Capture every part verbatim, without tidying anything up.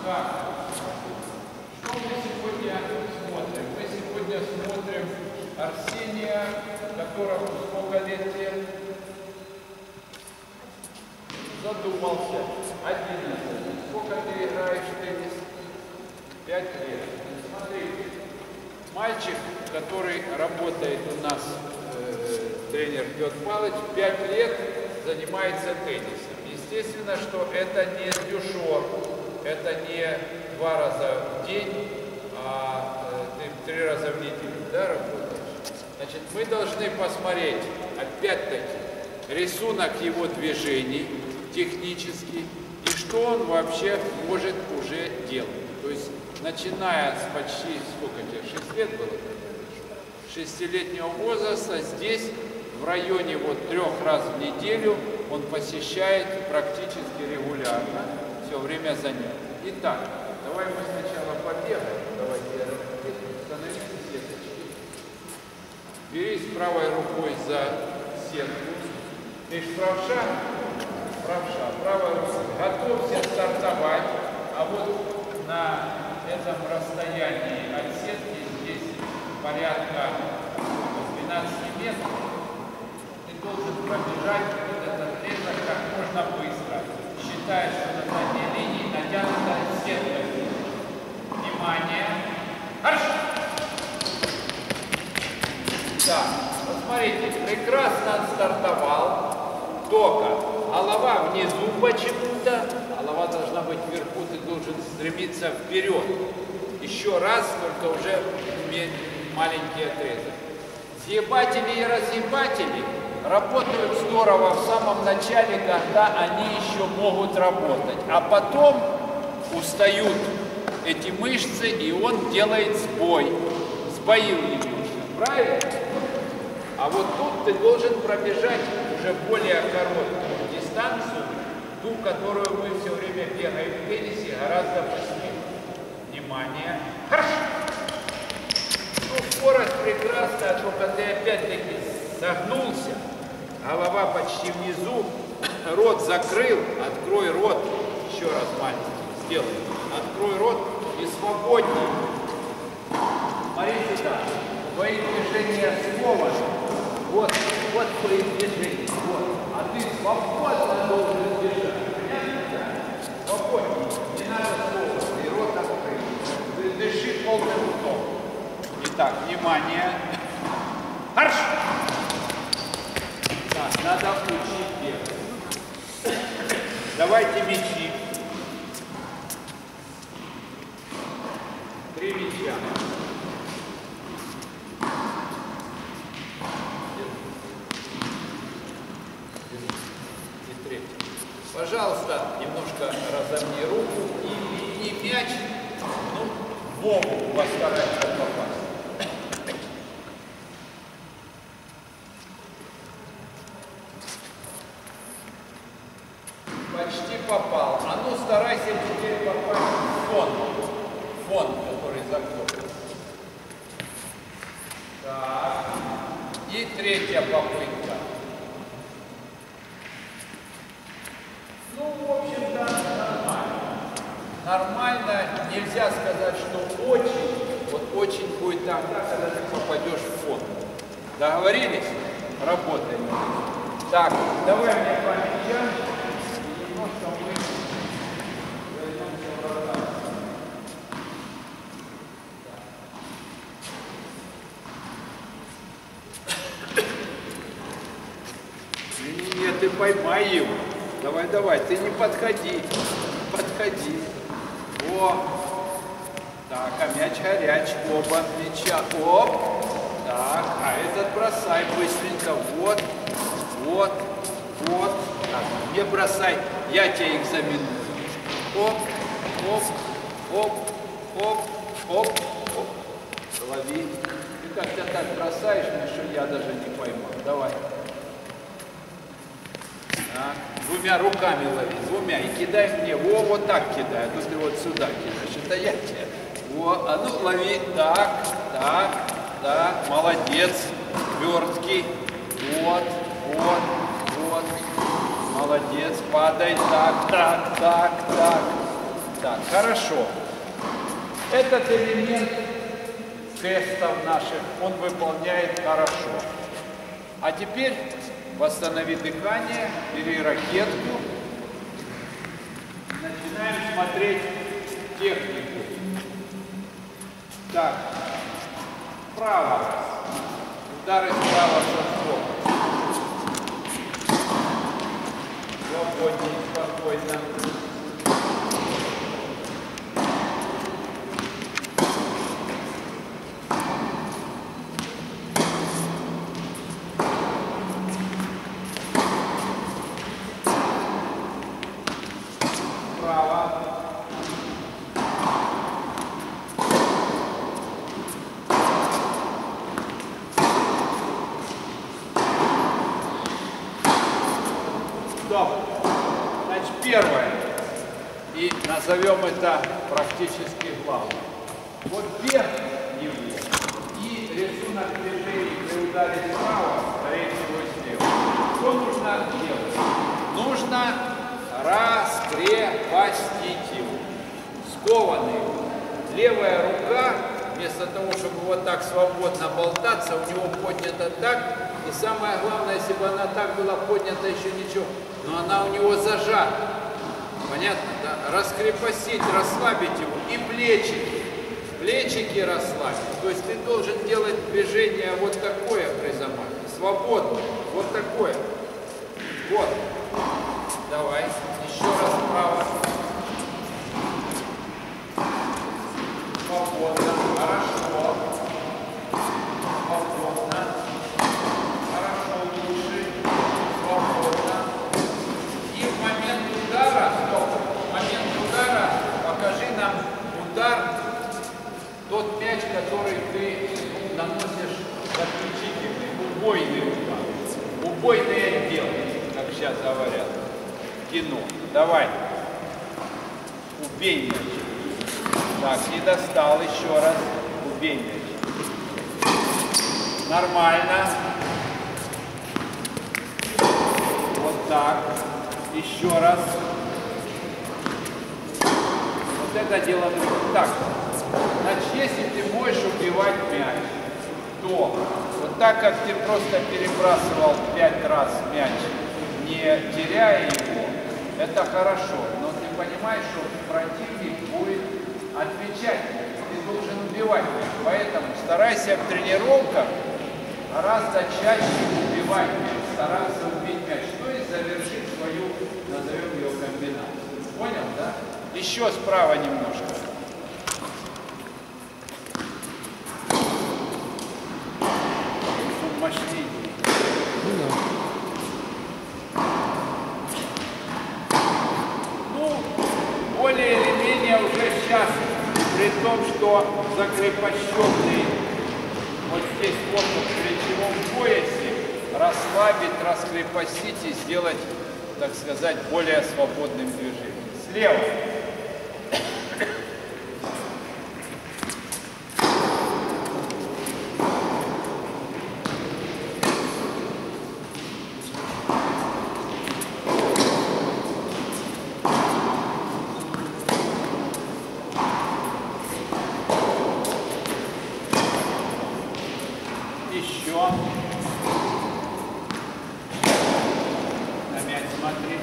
Так, что мы сегодня смотрим? Мы сегодня смотрим Арсения, которому сколько лет лет? Задумался. одиннадцать. Сколько ты играешь в теннис? пять лет. Смотри, мальчик, который работает у нас, э, тренер Петр Павлович, пять лет занимается теннисом. Естественно, что это не дюшор, это не два раза в день, а э, ты три раза в неделю, да, работаешь. Значит, мы должны посмотреть, опять-таки, рисунок его движений технический и что он вообще может уже делать. То есть, начиная с почти, сколько тебе, шесть лет было? шестилетнего возраста, здесь в районе вот трех раз в неделю он посещает практически регулярно все время занятий. Итак, давай мы сначала побегаем. Давайте я становись в сеточке. Берись правой рукой за сетку. Ты ж правша? Правша. Правой рукой. Готовься стартовать. А вот на этом расстоянии от сетки, здесь порядка двенадцати метров, ты должен пробежать вот этот отрезок как можно быстро, считая, что на задней линии натянута сетка. Внимание! Марш! Так, посмотрите, прекрасно отстартовал, только голова внизу почему-то, голова должна быть вверху, ты должен стремиться вперед. Еще раз, только уже маленький отрезок. Съебатели и разъебатели работают здорово в самом начале, когда они еще могут работать. А потом устают эти мышцы, и он делает сбой. Сбоил немножко. Правильно? А вот тут ты должен пробежать уже более короткую дистанцию, ту, которую мы все время бегаем в теннисе, гораздо быстрее. Внимание. Хорошо. Ну, скорость прекрасная, только ты опять-таки согнулся, голова почти внизу, рот закрыл, открой рот, еще раз маленький, сделай, открой рот и свободнее. Смотрите так, твои движения скованы, вот, вот твои движения, вот, а ты свободно должен бежать, понятно, да? Свободнее, не надо сковываться, и рот открыть, дыши полным ртом. Итак, внимание. Марш! Так, надо учить бегать. Давайте мячи. Три мяча. И третий. Пожалуйста, немножко разомни руку и не мяч, ну, в обувь постарайся попасть. Почти попал. А ну старайся теперь попасть в фон. Фон, который закрылся. Так. И третья попытка. Ну, в общем-то, нормально. Нормально. Нельзя сказать, что очень, вот очень будет тогда, когда ты попадешь в фон. Договорились? Работаем. Так, давай мне по мячам. Нет, ты поймай его. Давай, давай, ты не подходи. Подходи. О! Так, а мяч горяч. Оба мяча. Оп! Так, а этот бросай быстренько. Вот, вот, вот. Так, не бросай, я тебя экзаменую. Оп, оп, оп, оп, оп, оп. Лови. Ты как-то так бросаешь, что я даже не поймал. Давай. Так. Двумя руками лови, двумя. И кидай мне. Во, вот так кидай. А тут ты вот сюда кидаешь. Это я тебе. Во, а ну лови. Так, так, так. Молодец. Твердкий. Вот, вот, вот. Молодец. Падай. Так, так, так, так. Так, хорошо. Этот элемент тестов наших он выполняет хорошо. А теперь восстанови дыхание, бери ракетку. Начинаем смотреть технику. Так, вправо. Удары справа со сбоку. Свободнее, спокойно. Значит, первое, и назовем это практически главным. Вот вверх него и рисунок движений при ударе справа, скорее всего, слева. Что нужно делать? Нужно раскрепостить его, скованный его. Левая рука, вместо того, чтобы вот так свободно болтаться, у него поднята так. И самое главное, если бы она так была поднята, еще ничего, но она у него зажата. Понятно, да? Раскрепостить, расслабить его и плечики. Плечики расслабить. То есть ты должен делать движение вот такое при замахе. Свободно. Вот такое. Вот. Давай. Еще раз вправо. Свободно. Хорошо. Свободно. Удар, тот мяч, который ты наносишь заключительный, убойный удар. Убойный отдел, как сейчас говорят в кино. Давай. Убей мяч. Так, не достал, еще раз. Убей мяч. Нормально. Вот так. Еще раз. Это дело так. Значит, если ты можешь убивать мяч, то вот так как ты просто перебрасывал пять раз мяч, не теряя его, это хорошо. Но ты понимаешь, что противник будет отвечать. Ты должен убивать мяч. Поэтому старайся в тренировках гораздо чаще убивать мяч, стараться убить мяч, то есть завершить свою, назовем ее, комбинацию. Понял, да? Еще справа немножко. Мощнее. Ну, более или менее уже сейчас, при том, что закрепощенный вот здесь вот в плечевом поясе, расслабить, раскрепостить и сделать, так сказать, более свободным движением. Слева. Еще. На мяч смотри.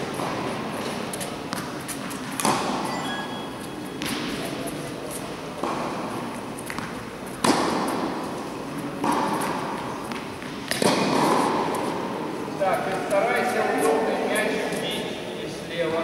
Так, и старайся удобный мяч бить и слева.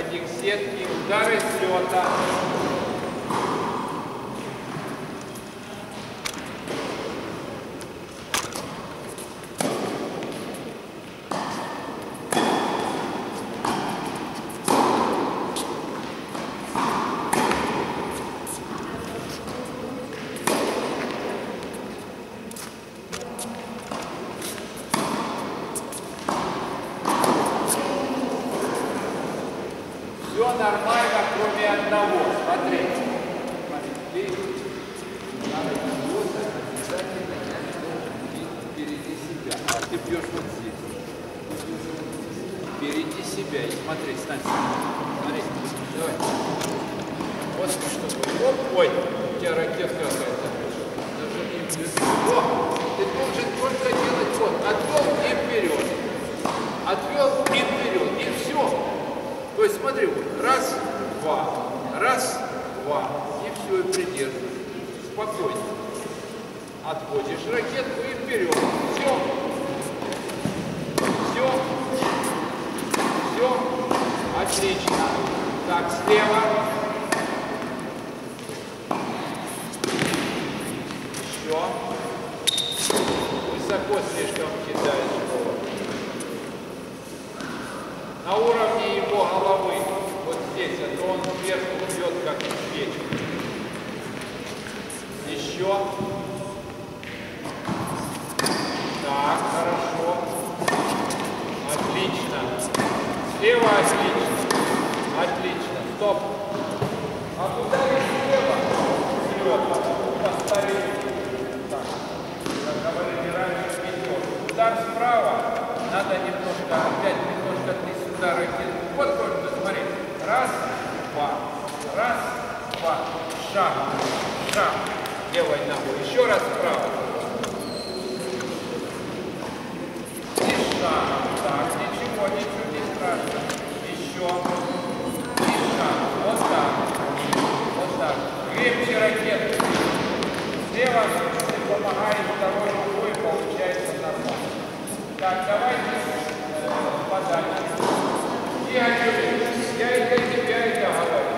Подходи к сетке, удары с лета. Все нормально, кроме одного. Смотри. Смотри. Надо обязательно впереди себя. А ты бьешь вот здесь. Впереди себя. И смотри, стань. Смотри. Давай. Вот что. Оп, ой. У тебя ракетка какая-то. Даже не вперед. О, ты должен только делать вот. Отвел и вперед. Отвел и вперед. И все. То есть смотри, вот, раз, два, раз, два, и все, и придерживаешь. Спокойно. Отводишь ракетку и вперед. Все. Все. Все. Отлично. Так, слева. Еще. Высоко слишком кидаешь его. На уровне его головы, вот здесь, а то он сверху бьет, как свечка. Еще. Так, хорошо. Отлично. Слева отлично. Отлично. Стоп. А куда слева? Слева. Поставили. Так. Как говорили раньше, видео. Удар справа. Надо немножко, опять немножко ты сюда ракету. Вот только смотри. Раз, два. Раз, два. Шаг. Шаг. Левой ногой. Еще раз вправо. И шаг. Так, ничего, ничего не страшно. Еще. И шаг. Вот так. Вот так. Крепче ракету. Слева ты помогаешь второй рукой, получается нормально. Так, давайте э, подальше. Я, я и для тебя это говорю.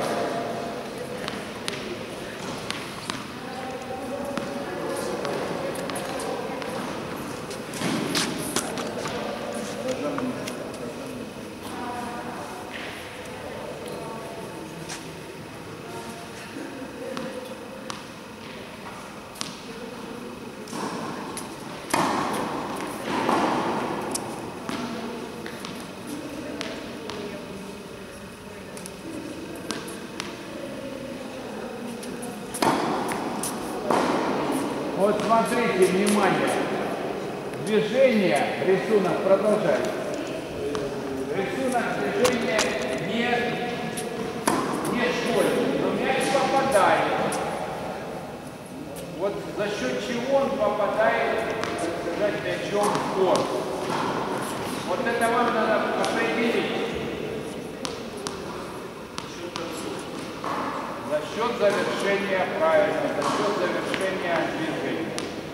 Вот смотрите, внимание, движение, рисунок продолжается. Рисунок движения не, не школьный, но мяч попадает. Вот за счет чего он попадает, так сказать, мячом в корпус. Вот это вам надо определить. За счет завершения, правильно, за счет завершения движения.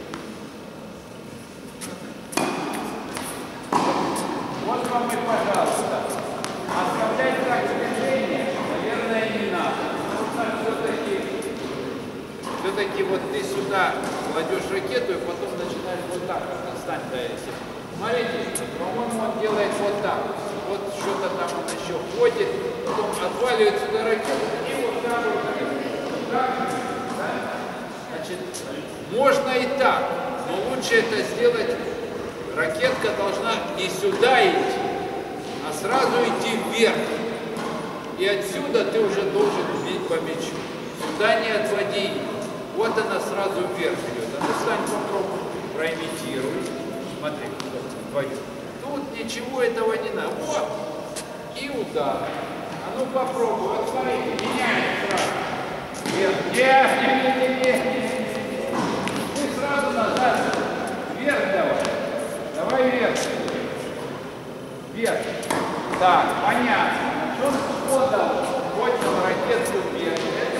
Вот вам и пожалуйста. Оставлять так движение, наверное, не надо. Нужно все-таки, все-таки вот ты сюда кладешь ракету и потом начинаешь вот так вот достать до этих. Смотрите, по-моему, он делает вот так. Вот что-то там он еще ходит, потом отваливает сюда ракету и вот так вот. Так, да? Значит, можно и так, но лучше это сделать. Ракетка должна не сюда идти, а сразу идти вверх. И отсюда ты уже должен бить по мячу. Сюда не отводи. Вот она сразу вверх идет. А ну стань, попробуй, проимитируй. Смотри, вдвоем. Тут ничего этого не надо. Вот. И удар. А ну попробуй. Вот смотрите, меняем сразу. Вверх. Вверх. Нет, нет, нет, нет. Ты сразу назад. Вверх давай. Давай вверх. Вверх. Так, понятно. Он подал, поднял ракетку вверх.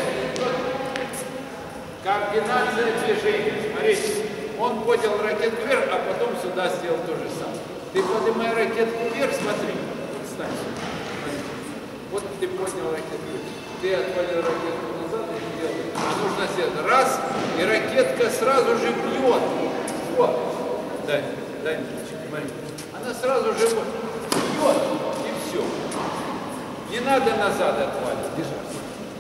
Координация движения. Смотрите, он поднял ракетку вверх, а потом сюда сделал то же самое. Ты поднимай ракетку вверх, смотри. Встань. Вот Вот ты поднял ракетку, ты отвалил ракетку назад и сделал. А нужно сделать раз, и ракетка сразу же бьет. Вот. Дай, дай, смотри. Она сразу же бьет, и все. Не надо назад отваливать. Держи.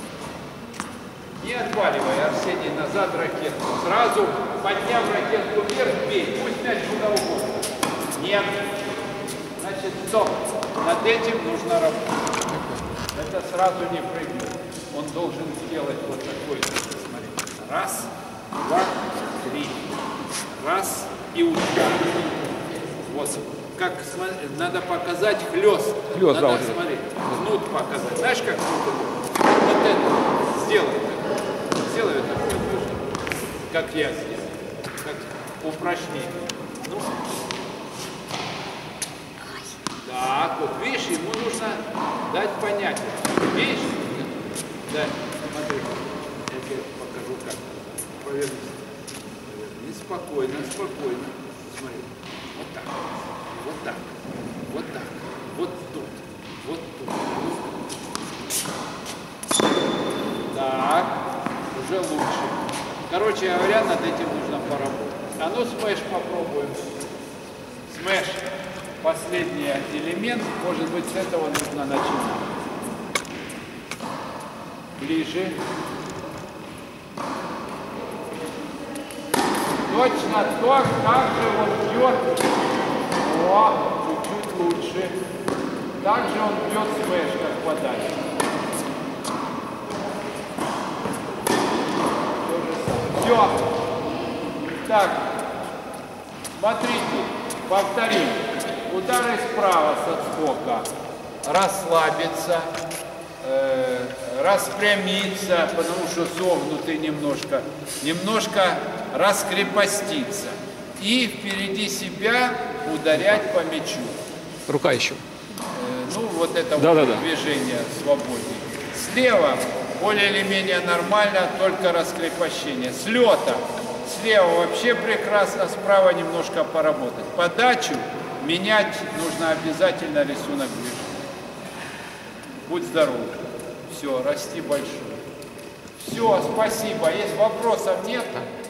Не отваливай, Арсений, назад ракетку. Сразу, подняв ракетку вверх, бей. Пусть мяч куда угодно. Нет. Значит, стоп. Над этим нужно работать. Это сразу не прыгнет. Он должен сделать вот такой. Смотрите. Раз, два, три. Раз и удар. Вот. Как надо показать хлест. Хлест, надо, да, смотри, кнут показать. Знаешь, как кнут? Вот это. Сделай. Сделай такое движение, как я сделал, как упражнение. Ну, так, вот видишь, ему нужно дать понять. Видишь? Да, смотри, я тебе покажу как. Повернись. Повернись спокойно, спокойно. Смотри, вот так, вот так, вот так, вот тут, вот тут. Так. Уже лучше. Короче говоря, над этим нужно поработать. А ну, смэш попробуем. Смэш. Последний элемент. Может быть, с этого нужно начинать. Ближе. Точно то, как же он бьет. О, чуть-чуть лучше. Так же он бьет смэш, как подача. Все. Так, смотрите, повторим. Удары справа с отскока. Расслабиться, э, распрямиться, потому что согнутый немножко, немножко раскрепоститься. И впереди себя ударять по мячу. Рука еще. Э, ну, вот это да, вот да, да. движение свободнее. Слева более или менее нормально, только раскрепощение. С лета слева вообще прекрасно, справа немножко поработать. Подачу менять нужно обязательно рисунок движения. Будь здоров. Все, расти большой. Все, спасибо. Есть вопросов нет?